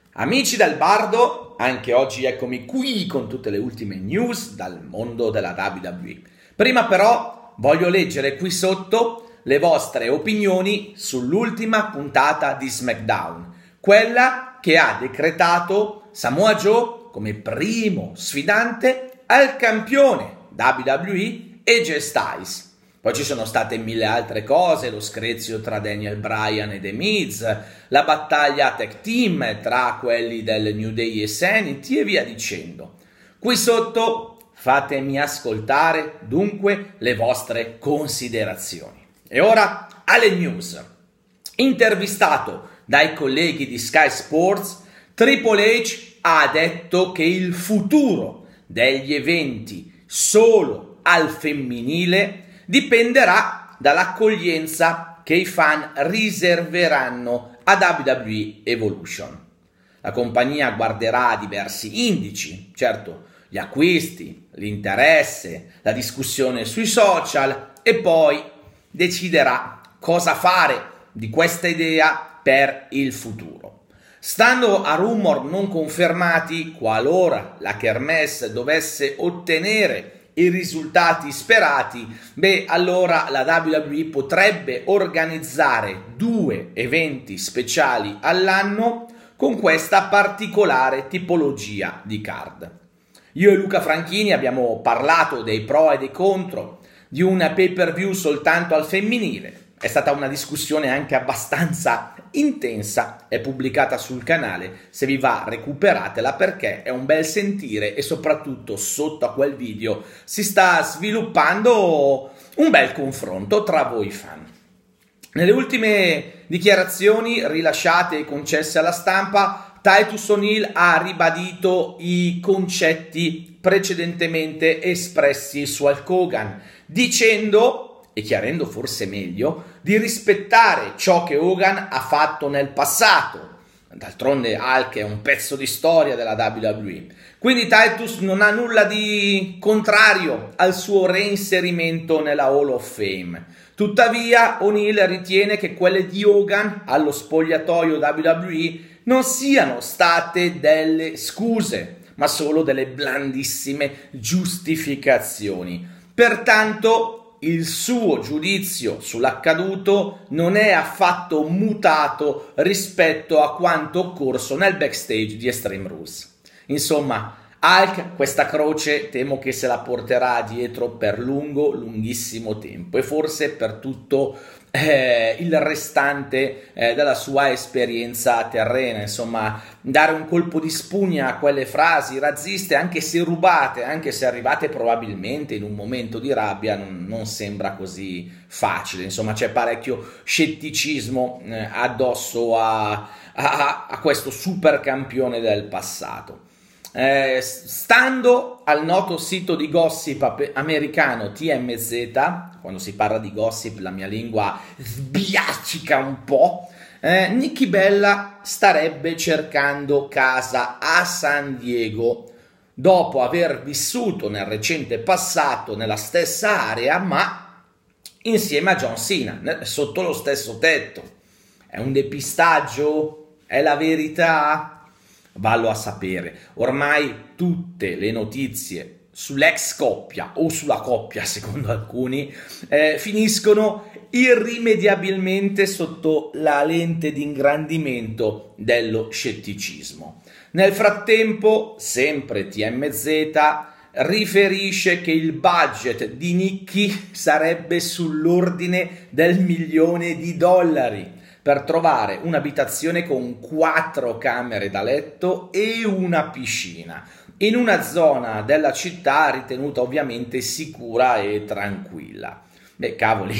Amici del Bardo, anche oggi eccomi qui con tutte le ultime news dal mondo della WWE. Prima però voglio leggere qui sotto le vostre opinioni sull'ultima puntata di SmackDown, quella che ha decretato Samoa Joe come primo sfidante al campione WWE AJ Styles. Poi ci sono state mille altre cose, lo screzio tra Daniel Bryan e The Miz, la battaglia tag team tra quelli del New Day e Sanity e via dicendo. Qui sotto fatemi ascoltare dunque le vostre considerazioni. E ora alle news. Intervistato dai colleghi di Sky Sports, Triple H ha detto che il futuro degli eventi solo al femminile dipenderà dall'accoglienza che i fan riserveranno a WWE Evolution. La compagnia guarderà diversi indici, certo, gli acquisti, l'interesse, la discussione sui social e poi deciderà cosa fare di questa idea per il futuro. Stando a rumor non confermati, qualora la Kermesse dovesse ottenere i risultati sperati, allora la WWE potrebbe organizzare 2 eventi speciali all'anno con questa particolare tipologia di card. Io e Luca Franchini abbiamo parlato dei pro e dei contro di un pay-per-view soltanto al femminile. È stata una discussione anche abbastanza intensa, è pubblicata sul canale, se vi va recuperatela perché è un bel sentire e soprattutto sotto a quel video si sta sviluppando un bel confronto tra voi fan. Nelle ultime dichiarazioni rilasciate e concesse alla stampa, Titus O'Neil ha ribadito i concetti precedentemente espressi su Hulk Hogan, dicendo e chiarendo forse meglio, di rispettare ciò che Hogan ha fatto nel passato. D'altronde Hulk è un pezzo di storia della WWE. Quindi Titus non ha nulla di contrario al suo reinserimento nella Hall of Fame. Tuttavia O'Neil ritiene che quelle di Hogan allo spogliatoio WWE non siano state delle scuse, ma solo delle blandissime giustificazioni. Pertanto il suo giudizio sull'accaduto non è affatto mutato rispetto a quanto occorso nel backstage di Extreme Rules. Insomma, Hulk questa croce temo che se la porterà dietro per lunghissimo tempo e forse per tutto il restante della sua esperienza terrena. Insomma, dare un colpo di spugna a quelle frasi razziste, anche se rubate, anche se arrivate probabilmente in un momento di rabbia, non sembra così facile. Insomma, c'è parecchio scetticismo addosso a questo super campione del passato. Stando al noto sito di gossip americano TMZ, quando si parla di gossip la mia lingua sbiascica un po', Nikki Bella starebbe cercando casa a San Diego dopo aver vissuto nel recente passato nella stessa area, ma insieme a John Cena, sotto lo stesso tetto. È un depistaggio? È la verità? Vallo a sapere. Ormai tutte le notizie sull'ex coppia o sulla coppia, secondo alcuni, finiscono irrimediabilmente sotto la lente di ingrandimento dello scetticismo. Nel frattempo, sempre TMZ riferisce che il budget di Nikki sarebbe sull'ordine del $1.000.000 per trovare un'abitazione con 4 camere da letto e una piscina, in una zona della città ritenuta ovviamente sicura e tranquilla. Cavoli,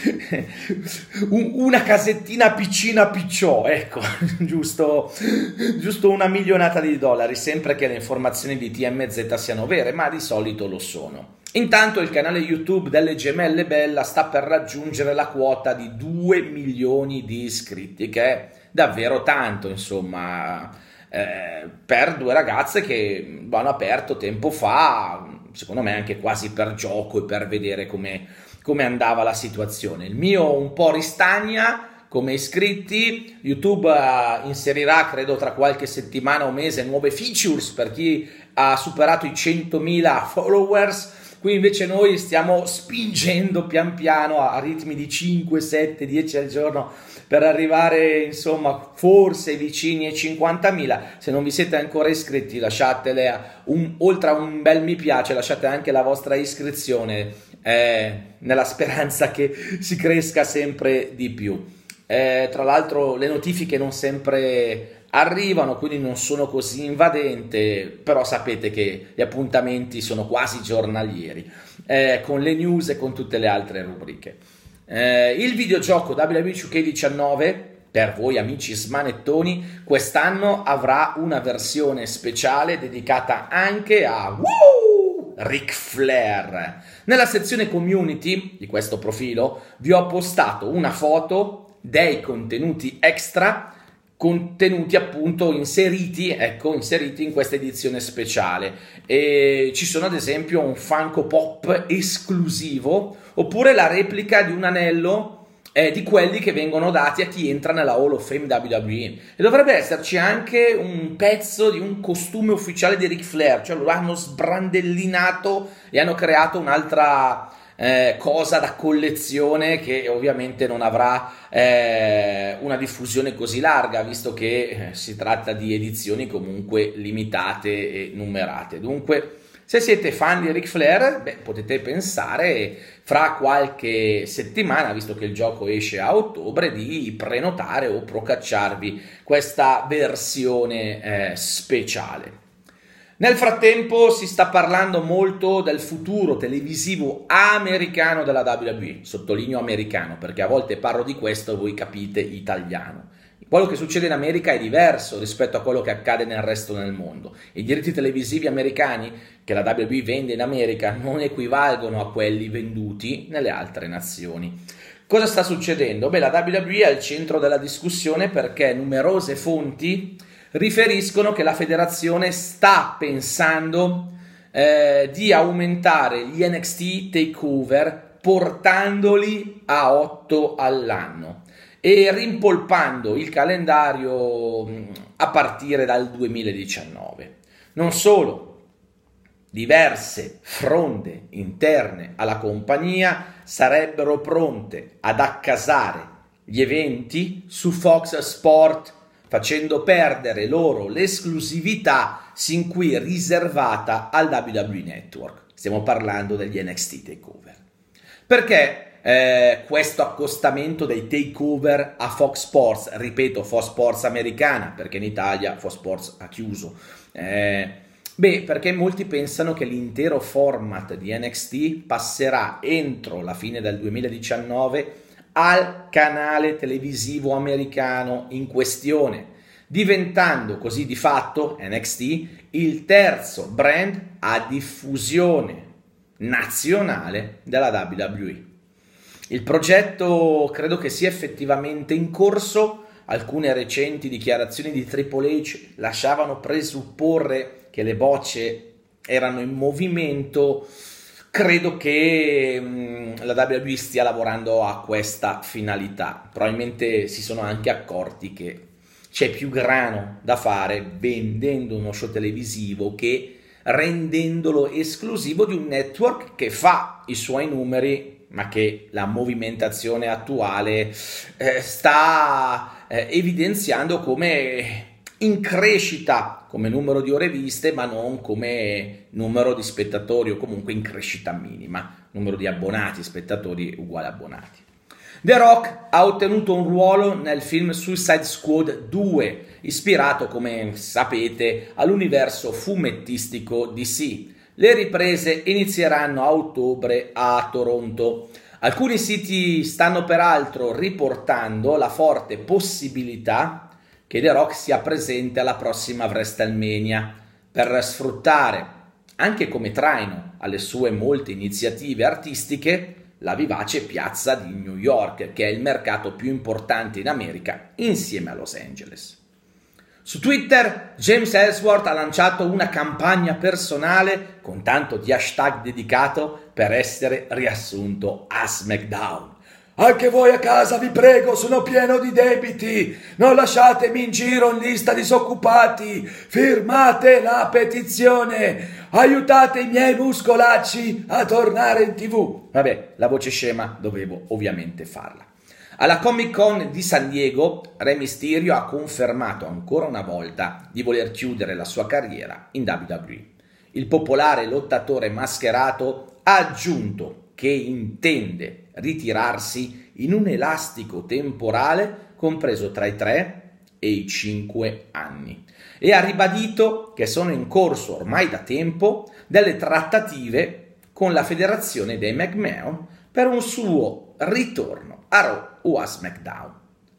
una casettina piccina picciò, ecco, giusto $1.000.000, sempre che le informazioni di TMZ siano vere, ma di solito lo sono. Intanto il canale YouTube delle gemelle Bella sta per raggiungere la quota di 2 milioni di iscritti, che è davvero tanto, insomma, per 2 ragazze che lo hanno aperto tempo fa, secondo me anche quasi per gioco e per vedere come andava la situazione. Il mio un po' ristagna come iscritti. YouTube inserirà, credo tra qualche settimana o mese, nuove features per chi ha superato i 100.000 followers. Qui invece noi stiamo spingendo pian piano a ritmi di 5, 7, 10 al giorno per arrivare insomma forse vicini ai 50.000. Se non vi siete ancora iscritti, lasciatele oltre a un bel mi piace, lasciate anche la vostra iscrizione nella speranza che si cresca sempre di più. Tra l'altro le notifiche non sempre arrivano, quindi non sono così invadente, però sapete che gli appuntamenti sono quasi giornalieri, con le news e con tutte le altre rubriche. Il videogioco WWE 2K19, per voi amici smanettoni, quest'anno avrà una versione speciale dedicata anche a Ric Flair. Nella sezione community di questo profilo vi ho postato una foto dei contenuti extra, contenuti appunto inseriti in questa edizione speciale, e ci sono ad esempio un Funko Pop esclusivo oppure la replica di un anello di quelli che vengono dati a chi entra nella Hall of Fame WWE, e dovrebbe esserci anche un pezzo di un costume ufficiale di Ric Flair, cioè lo hanno sbrandellinato e hanno creato un'altra cosa da collezione che ovviamente non avrà una diffusione così larga, visto che si tratta di edizioni comunque limitate e numerate. Dunque, se siete fan di Ric Flair, potete pensare fra qualche settimana, visto che il gioco esce a ottobre, di prenotare o procacciarvi questa versione speciale. Nel frattempo si sta parlando molto del futuro televisivo americano della WWE, sottolineo americano perché a volte parlo di questo e voi capite italiano. Quello che succede in America è diverso rispetto a quello che accade nel resto del mondo. I diritti televisivi americani che la WWE vende in America non equivalgono a quelli venduti nelle altre nazioni. Cosa sta succedendo? La WWE è al centro della discussione perché numerose fonti riferiscono che la federazione sta pensando di aumentare gli NXT Takeover portandoli a 8 all'anno e rimpolpando il calendario a partire dal 2019. Non solo, diverse fronde interne alla compagnia sarebbero pronte ad accasare gli eventi su Fox Sport, facendo perdere loro l'esclusività sin qui riservata al WWE Network. Stiamo parlando degli NXT Takeover. Perché questo accostamento dei takeover a Fox Sports? Ripeto, Fox Sports americana, perché in Italia Fox Sports ha chiuso. Perché molti pensano che l'intero format di NXT passerà entro la fine del 2019 al canale televisivo americano in questione, diventando così di fatto NXT il terzo brand a diffusione nazionale della WWE. Il progetto credo che sia effettivamente in corso. Alcune recenti dichiarazioni di Triple H lasciavano presupporre che le bocce erano in movimento. Credo che la WWE stia lavorando a questa finalità. Probabilmente si sono anche accorti che c'è più grano da fare vendendo uno show televisivo che rendendolo esclusivo di un network che fa i suoi numeri, ma che la movimentazione attuale sta evidenziando come in crescita come numero di ore viste, ma non come numero di spettatori, o comunque in crescita minima, numero di abbonati, spettatori uguale abbonati. The Rock ha ottenuto un ruolo nel film Suicide Squad 2, ispirato, come sapete, all'universo fumettistico DC. Le riprese inizieranno a ottobre a Toronto. Alcuni siti stanno peraltro riportando la forte possibilità che The Rock sia presente alla prossima WrestleMania per sfruttare, anche come traino alle sue molte iniziative artistiche, la vivace piazza di New York, che è il mercato più importante in America insieme a Los Angeles. Su Twitter James Ellsworth ha lanciato una campagna personale con tanto di hashtag dedicato per essere riassunto a SmackDown. Anche voi a casa vi prego, sono pieno di debiti, non lasciatemi in giro in lista disoccupati, firmate la petizione, aiutate i miei muscolacci a tornare in TV. Vabbè, la voce scema dovevo ovviamente farla. Alla Comic Con di San Diego, Re Mysterio ha confermato ancora una volta di voler chiudere la sua carriera in WWE. Il popolare lottatore mascherato ha aggiunto che intende ritirarsi in un elastico temporale compreso tra i 3 e i 5 anni e ha ribadito che sono in corso ormai da tempo delle trattative con la federazione dei McMahon per un suo ritorno a Raw o a SmackDown.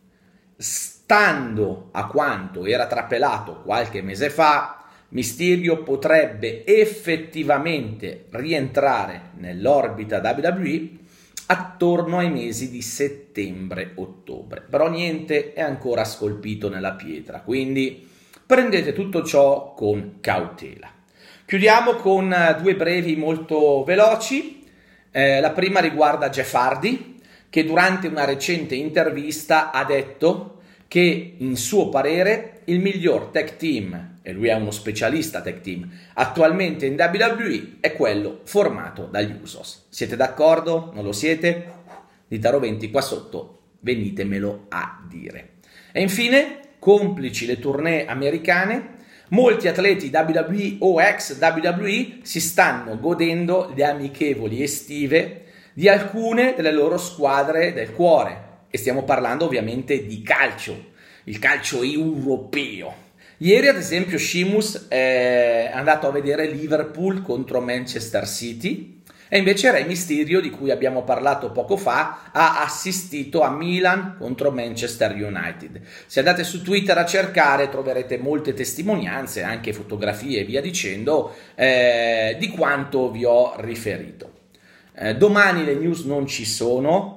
Stando a quanto era trapelato qualche mese fa, Mysterio potrebbe effettivamente rientrare nell'orbita WWE attorno ai mesi di settembre-ottobre, però niente è ancora scolpito nella pietra, quindi prendete tutto ciò con cautela. Chiudiamo con due brevi molto veloci. La prima riguarda Jeff Hardy, che durante una recente intervista ha detto che in suo parere il miglior tag team, e lui è uno specialista tag team, attualmente in WWE è quello formato dagli Usos. Siete d'accordo? Non lo siete? Dite a roventi qua sotto, venitemelo a dire. E infine, complici le tournée americane, molti atleti WWE o ex WWE si stanno godendo le amichevoli estive di alcune delle loro squadre del cuore. E stiamo parlando ovviamente di calcio, il calcio europeo. Ieri ad esempio Sheamus è andato a vedere Liverpool contro Manchester City e invece Re Mysterio, di cui abbiamo parlato poco fa, ha assistito a Milan contro Manchester United. Se andate su Twitter a cercare troverete molte testimonianze, anche fotografie e via dicendo, di quanto vi ho riferito. Domani le news non ci sono.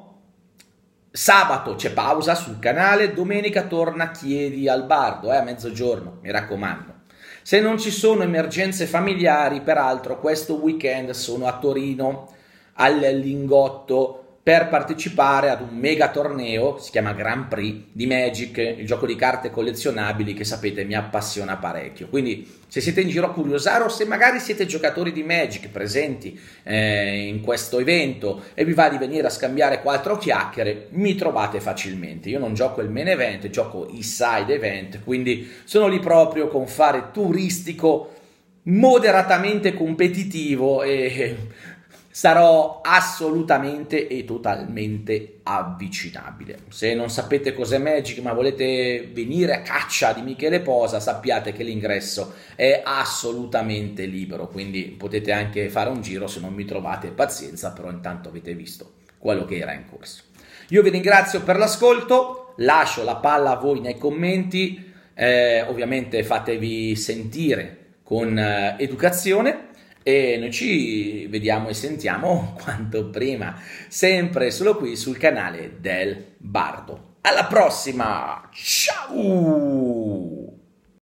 Sabato c'è pausa sul canale, domenica torna Chiedi al Bardo, a mezzogiorno, mi raccomando. Se non ci sono emergenze familiari, peraltro questo weekend sono a Torino al Lingotto per partecipare ad un mega torneo, si chiama Grand Prix, di Magic, il gioco di carte collezionabili che sapete mi appassiona parecchio. Quindi se siete in giro a curiosare o se magari siete giocatori di Magic presenti in questo evento e vi va di venire a scambiare 4 chiacchiere, mi trovate facilmente. Io non gioco il main event, gioco i side event, quindi sono lì proprio con fare turistico moderatamente competitivo e sarò assolutamente e totalmente avvicinabile. Se non sapete cos'è Magic ma volete venire a caccia di Michele Posa, sappiate che l'ingresso è assolutamente libero, quindi potete anche fare un giro. Se non mi trovate, pazienza, però intanto avete visto quello che era in corso. Io vi ringrazio per l'ascolto, lascio la palla a voi nei commenti, ovviamente fatevi sentire con educazione. E noi ci vediamo e sentiamo quanto prima, sempre solo qui sul canale del Bardo. Alla prossima, ciao!